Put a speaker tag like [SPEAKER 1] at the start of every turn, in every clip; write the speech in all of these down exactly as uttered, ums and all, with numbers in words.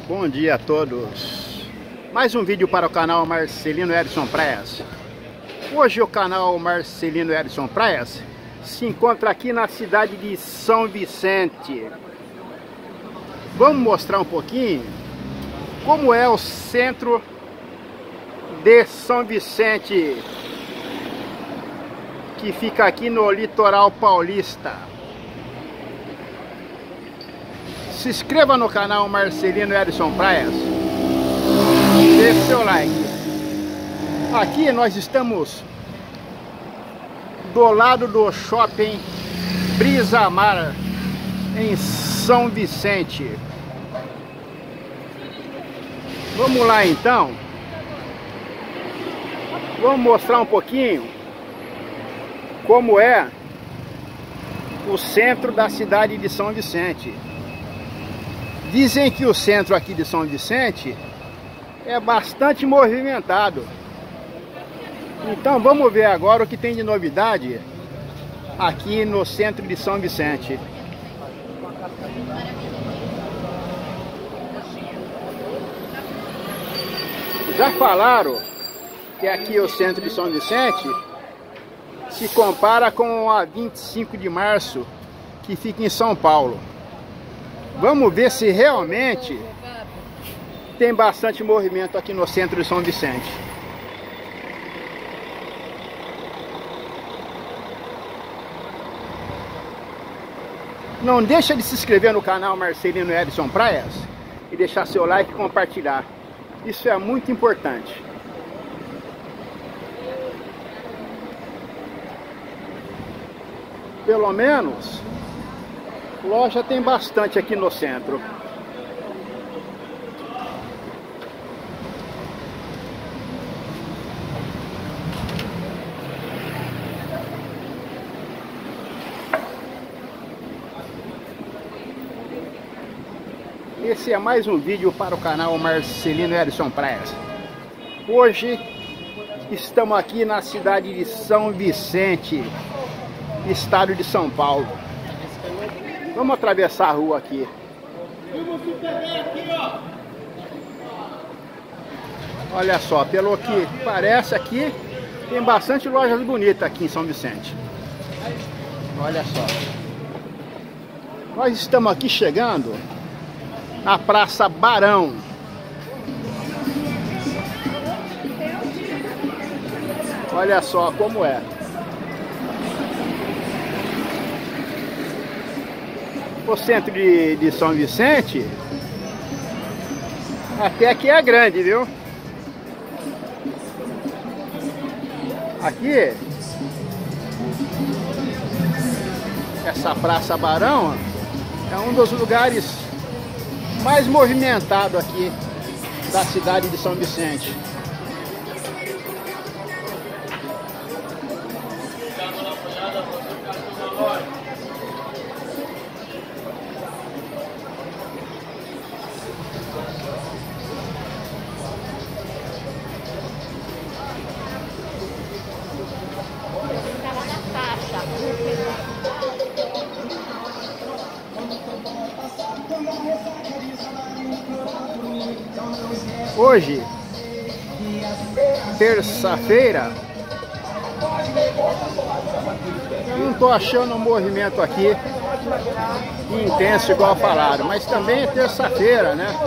[SPEAKER 1] Bom dia a todos. Mais um vídeo para o canal Marcelino Edson Praias. Hoje o canal Marcelino Edson Praias se encontra aqui na cidade de São Vicente. Vamos mostrar um pouquinho como é o centro de São Vicente, que fica aqui no litoral paulista. Se inscreva no canal Marcelino Edson Praias, deixe seu like. Aqui nós estamos do lado do shopping Brisa Mar, em São Vicente. Vamos lá então. Vamos mostrar um pouquinho como é o centro da cidade de São Vicente. Dizem que o centro aqui de São Vicente é bastante movimentado. Então vamos ver agora o que tem de novidade aqui no centro de São Vicente. Já falaram que aqui o centro de São Vicente se compara com a vinte e cinco de março, que fica em São Paulo. Vamos ver se realmente tem bastante movimento aqui no centro de São Vicente. Não deixa de se inscrever no canal Marcelino Edson Praias e deixar seu like e compartilhar. Isso é muito importante. Pelo menos loja tem bastante aqui no centro. Esse é mais um vídeo para o canal Marcelino Edson Praias. Hoje estamos aqui na cidade de São Vicente, estado de São Paulo. Vamos atravessar a rua aqui. Olha só, pelo que parece aqui, tem bastante lojas bonitas aqui em São Vicente. Olha só. Nós estamos aqui chegando na Praça Barão. Olha só como é. O centro de, de São Vicente até aqui é grande, viu? Aqui, essa Praça Barão é um dos lugares mais movimentados aqui da cidade de São Vicente. Hoje, terça-feira, não estou achando um movimento aqui intenso igual falaram, mas também é terça-feira, né?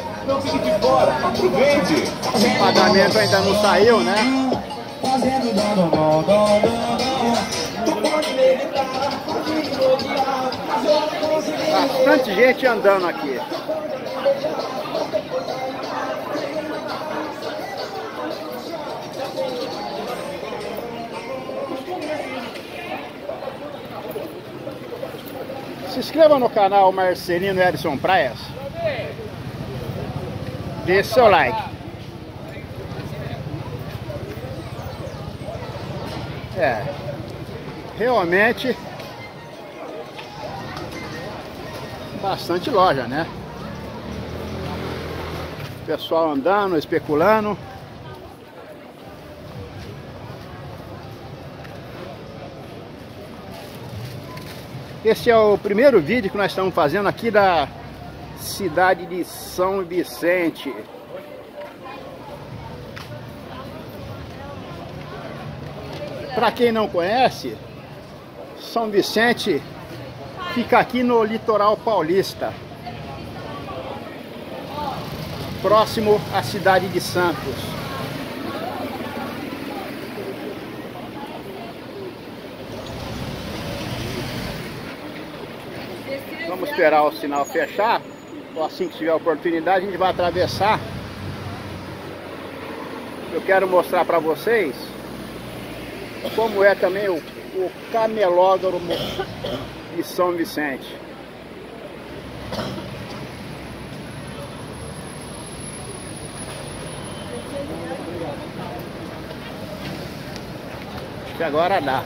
[SPEAKER 1] O pagamento ainda não saiu, né? Bastante gente andando aqui. Se inscreva no canal Marcelino Edson Praias. Deixe seu like. É, realmente bastante loja, né? Pessoal andando, especulando. Esse é o primeiro vídeo que nós estamos fazendo aqui da cidade de São Vicente. Para quem não conhece, São Vicente fica aqui no litoral paulista, próximo à cidade de Santos. Vamos esperar o sinal fechar. Assim que tiver oportunidade, a gente vai atravessar. Eu quero mostrar para vocês como é também o, o camelódromo de São Vicente. Acho que agora dá.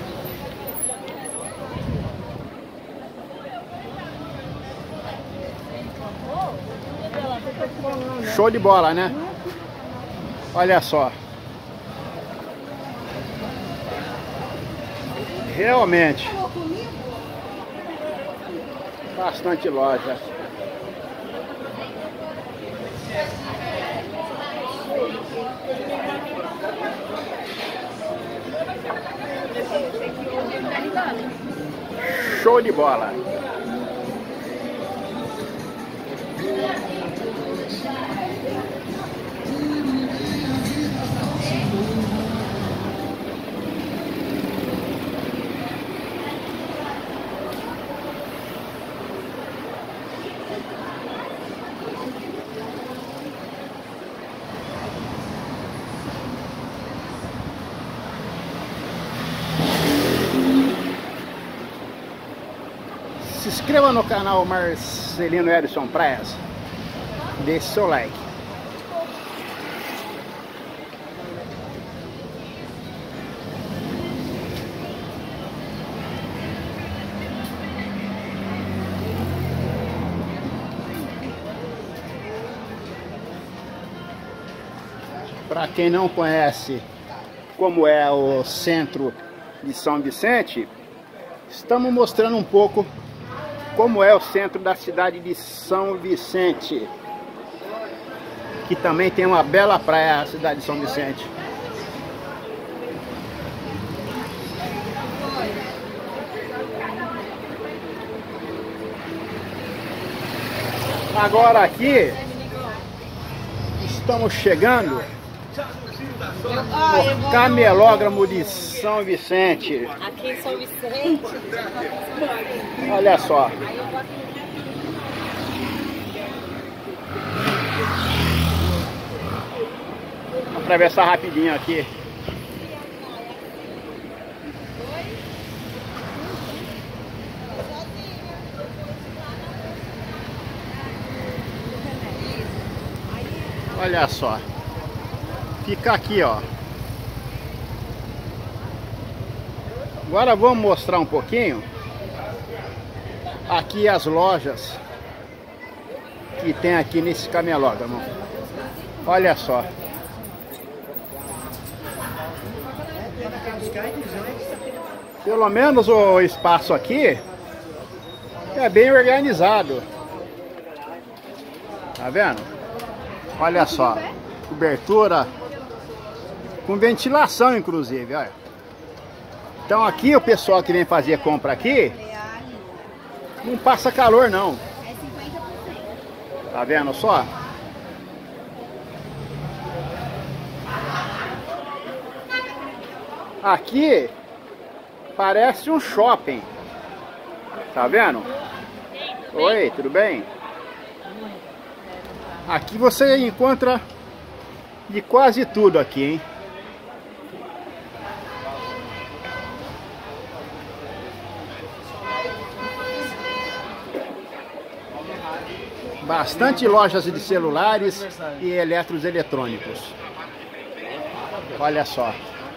[SPEAKER 1] Show de bola, né? Olha só. Realmente. Bastante loja. Show de bola. Se inscreva no canal Marcelino Edson Praias. Deixe seu like. Para quem não conhece como é o centro de São Vicente, estamos mostrando um pouco como é o centro da cidade de São Vicente, que também tem uma bela praia, a cidade de São Vicente. Agora aqui estamos chegando no camelódromo de São Vicente.
[SPEAKER 2] Aqui em São Vicente.
[SPEAKER 1] Olha só. Vou atravessar rapidinho aqui. Olha só. Fica aqui, ó. Agora vamos mostrar um pouquinho aqui as lojas que tem aqui nesse camelódromo. Olha só. Pelo menos o espaço aqui é bem organizado. Tá vendo? Olha só. Cobertura com ventilação, inclusive, olha. Então aqui o pessoal que vem fazer compra aqui não passa calor não. Tá vendo só? Aqui parece um shopping. Tá vendo? Oi, tudo bem? Aqui você encontra de quase tudo aqui, hein? Bastante lojas de celulares e eletroeletrônicos. Olha só.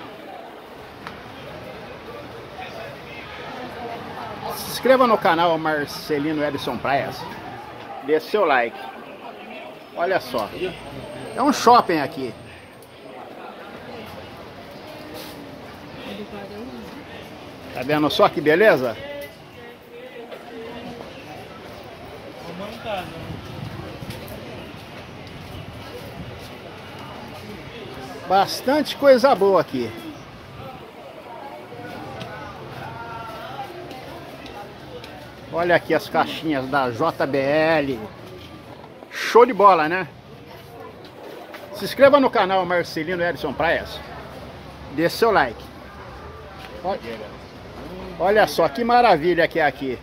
[SPEAKER 1] Se inscreva no canal Marcelino Edson Praias. Dê seu like. Olha só. É um shopping aqui. Tá vendo só que beleza? Bastante coisa boa aqui. Olha aqui as caixinhas da J B L. Show de bola, né? Se inscreva no canal Marcelino Edson Praias. Dê seu like. Olha, olha só que maravilha que é aqui.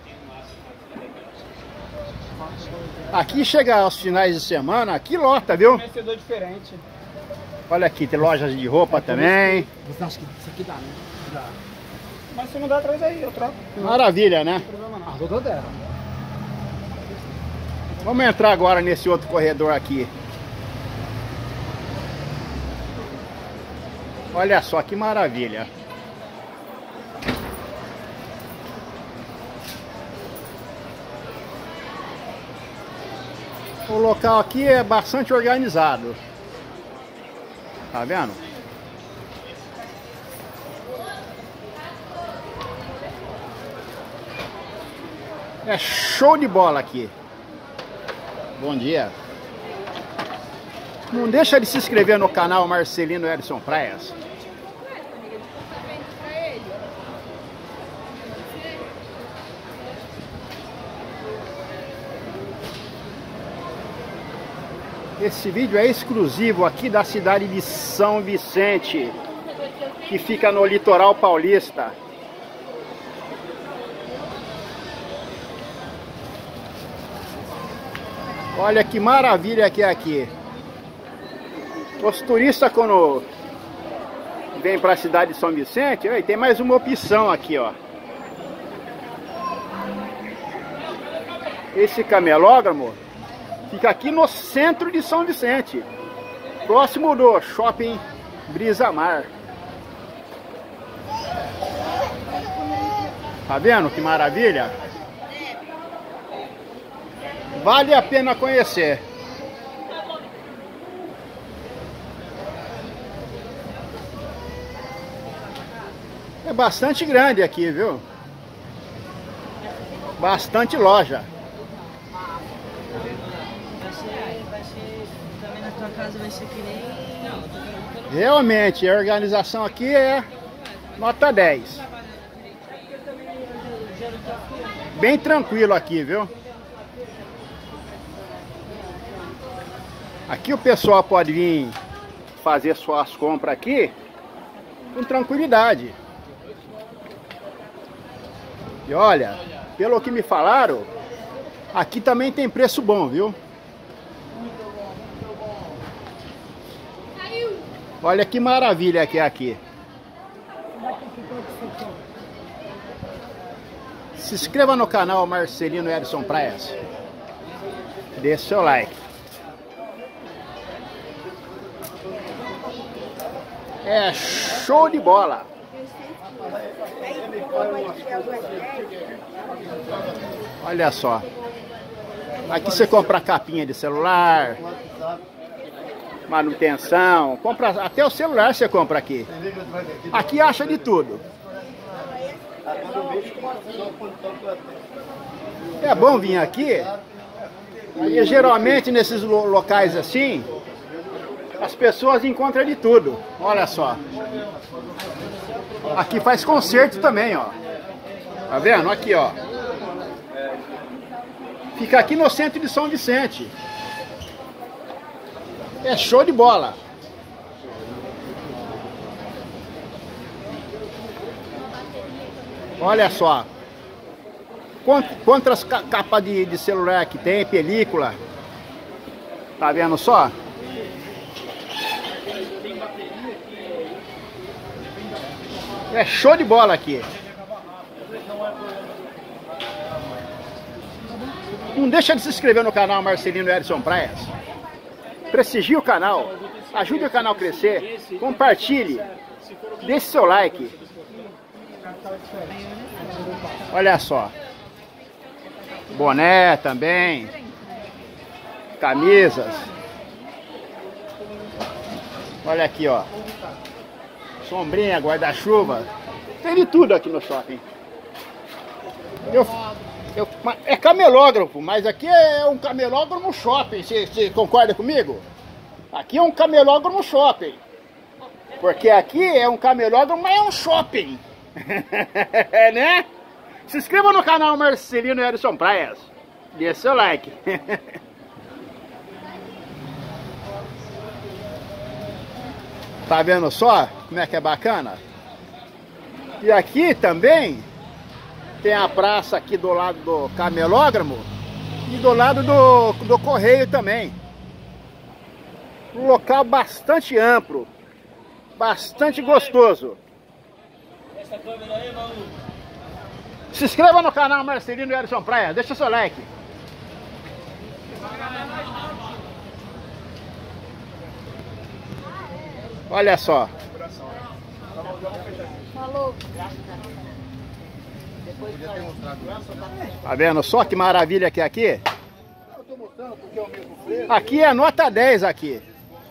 [SPEAKER 1] Aqui chega aos finais de semana, aqui lota, viu?
[SPEAKER 2] Fornecedor diferente.
[SPEAKER 1] Olha aqui, tem lojas de roupa é, também.
[SPEAKER 2] Você acha que isso aqui dá, né? Dá. Mas se não dá, traz aí, eu troco.
[SPEAKER 1] Maravilha, né?
[SPEAKER 2] Não tem problema não. Ah, doutor dela.
[SPEAKER 1] Vamos entrar agora nesse outro corredor aqui. Olha só que maravilha. O local aqui é bastante organizado. Tá vendo? É show de bola aqui. Bom dia. Não deixa de se inscrever no canal Marcelino Edson Praias. Esse vídeo é exclusivo aqui da cidade de São Vicente, que fica no litoral paulista. Olha que maravilha que é aqui. Os turistas, quando vêm para a cidade de São Vicente, aí tem mais uma opção aqui, ó. Esse camelódromo fica aqui no centro de São Vicente, próximo do Shopping Brisa Mar. Tá vendo que maravilha? Vale a pena conhecer. É bastante grande aqui, viu? Bastante loja.
[SPEAKER 3] Casa vai ser que nem...
[SPEAKER 1] Realmente, a organização aqui é nota dez. Bem tranquilo aqui, viu? Aqui o pessoal pode vir fazer suas compras aqui com tranquilidade. E olha, pelo que me falaram, aqui também tem preço bom, viu? Olha que maravilha que é aqui. Se inscreva no canal Marcelino Edson Praias. Dê seu like. É show de bola. Olha só. Aqui você compra capinha de celular, manutenção, compra até o celular você compra aqui. Aqui acha de tudo. É bom vir aqui. E geralmente nesses locais assim, as pessoas encontram de tudo. Olha só. Aqui faz concerto também, ó. Tá vendo? Aqui, ó. Fica aqui no centro de São Vicente. É show de bola. Olha só. Quantas capas de, de celular que tem, película. Tá vendo só? É show de bola aqui. Não deixa de se inscrever no canal Marcelino Edson Praias. Prestigie o canal, ajude o canal a crescer, compartilhe, deixe seu like. Olha só. Boné também. Camisas. Olha aqui, ó. Sombrinha, guarda-chuva. Tem de tudo aqui no shopping. Eu, eu, é camelógrafo, mas aqui é um camelógrafo shopping. Você, você concorda comigo? Aqui é um camelógrafo shopping. Porque aqui é um camelódromo, mas é um shopping. Né? Se inscreva no canal Marcelino Edson Praias. Dê seu like. Tá vendo só como é que é bacana? E aqui também tem a praça aqui do lado do camelódromo e do lado do, do correio também. Um local bastante amplo, bastante gostoso.
[SPEAKER 2] Essa câmera aí, maluco.
[SPEAKER 1] Se inscreva no canal Marcelino Edson Praia, deixa seu like. Olha só.
[SPEAKER 3] Falou.
[SPEAKER 1] Tá vendo só que maravilha que é aqui? Aqui é nota dez aqui.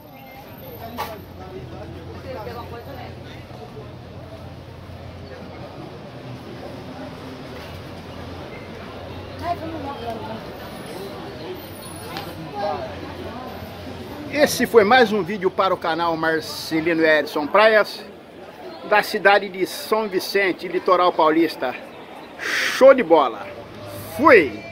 [SPEAKER 1] Esse foi mais um vídeo para o canal Marcelino Edson Praias, da cidade de São Vicente, litoral paulista. Show de bola! Fui!